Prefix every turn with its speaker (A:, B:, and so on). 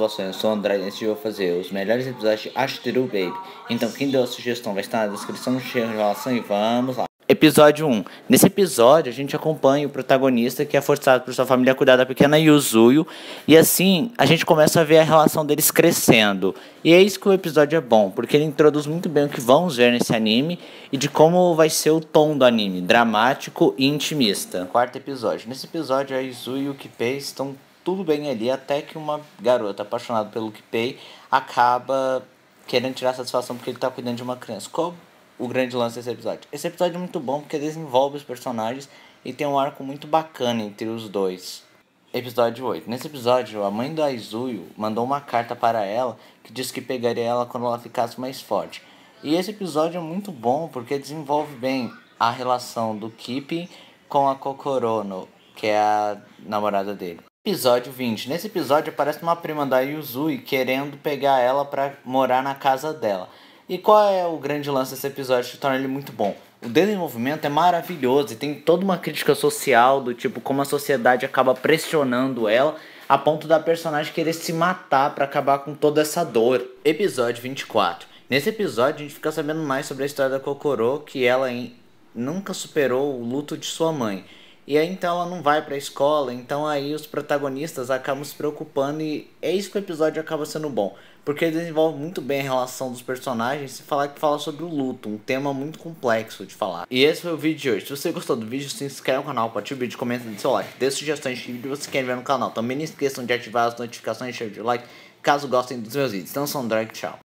A: salvações. Eu sou o André e nesse vídeo eu vou fazer os melhores episódios de Ashtrue Baby. Então quem deu a sugestão vai estar na descrição de relação e vamos lá. Episódio 1. Nesse episódio a gente acompanha o protagonista que é forçado por sua família a cuidar da pequena Yuzuyo. E assim a gente começa a ver a relação deles crescendo. E é isso que o episódio é bom, porque ele introduz muito bem o que vamos ver nesse anime e de como vai ser o tom do anime, dramático e intimista. Quarto episódio. Nesse episódio a Yuzuyo e o Kipei estão tudo bem ali, até que uma garota apaixonada pelo Kipei acaba querendo tirar satisfação porque ele está cuidando de uma criança. Qual o grande lance desse episódio? Esse episódio é muito bom porque desenvolve os personagens e tem um arco muito bacana entre os dois. Episódio 8. Nesse episódio, a mãe da Yuzuyo mandou uma carta para ela que diz que pegaria ela quando ela ficasse mais forte. E esse episódio é muito bom porque desenvolve bem a relação do Kippy com a Kokorono, que é a namorada dele. Episódio 20. Nesse episódio aparece uma prima da Yuzuyo querendo pegar ela pra morar na casa dela. E qual é o grande lance desse episódio que torna ele muito bom? O desenvolvimento é maravilhoso e tem toda uma crítica social do tipo como a sociedade acaba pressionando ela a ponto da personagem querer se matar pra acabar com toda essa dor. Episódio 24. Nesse episódio a gente fica sabendo mais sobre a história da Kokoro, que ela nunca superou o luto de sua mãe. E aí então ela não vai pra escola, então aí os protagonistas acabam se preocupando e é isso que o episódio acaba sendo bom. Porque ele desenvolve muito bem a relação dos personagens e fala sobre o luto, um tema muito complexo de falar. E esse foi o vídeo de hoje. Se você gostou do vídeo, se inscreve no canal, curte o vídeo, comenta, deixa seu like, dê sugestões de vídeo que você quer ver no canal. Também não esqueçam de ativar as notificações e deixar o like caso gostem dos meus vídeos. Então, eu sou o André, tchau.